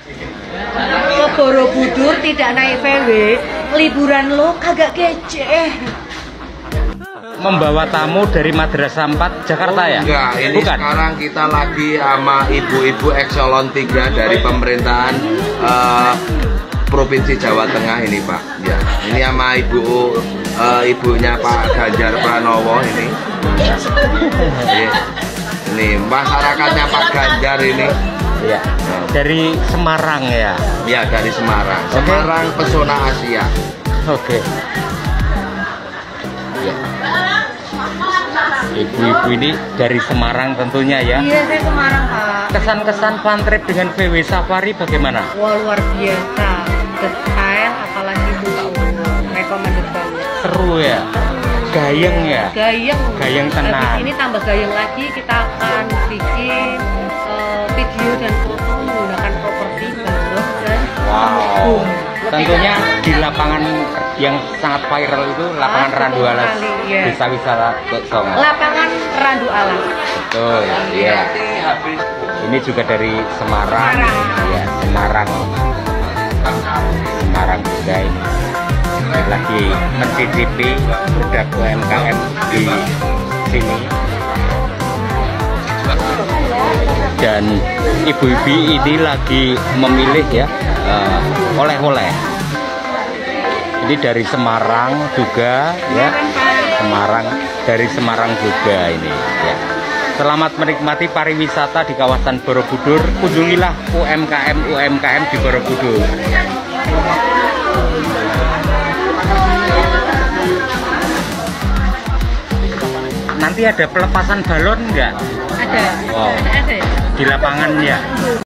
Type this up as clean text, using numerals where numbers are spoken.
Ke Borobudur tidak naik VW, liburan lo kagak kece. Membawa tamu dari Madrasah 4 Jakarta ya? Enggak, ini bukan. Sekarang kita lagi sama ibu-ibu ekselon 3 dari pemerintahan Provinsi Jawa Tengah ini Pak. Ya, ini sama ibunya Pak Ganjar Pranowo ini. Ini masyarakatnya Pak Ganjar ini. Ya. Dari Semarang ya? Ya, dari Semarang. Semarang Pesona Asia. Oke. Ya. Ibu-ibu ini dari Semarang tentunya ya? Iya, saya Semarang Pak. Kesan-kesan fun trip dengan VW Safari bagaimana? Wah, luar biasa. Detail, apalagi buka umum. Recommended banget. Seru ya? Gayeng ya? Gayeng tenang. Habis ini tambah gayeng lagi, kita akan bikin video dan foto menggunakan properti balok dan Wow. Tentunya di lapangan yang sangat viral itu lapangan Randu Alas. Iya. Bisa wisata Songo. Lapangan Randu Alas. Betul. Iya. Ini juga dari Semarang. Ya, Semarang. Semarang juga ini. Lagi mencicipi produk UMKM di sini. Dan ibu-ibu ini lagi memilih ya oleh-oleh. Ini dari Semarang juga ya. Dari Semarang juga ini ya. Selamat menikmati pariwisata di kawasan Borobudur. Kunjungilah UMKM di Borobudur. Nanti ada pelepasan balon enggak? Ada. Wow. Ada ya? Di lapangan ya.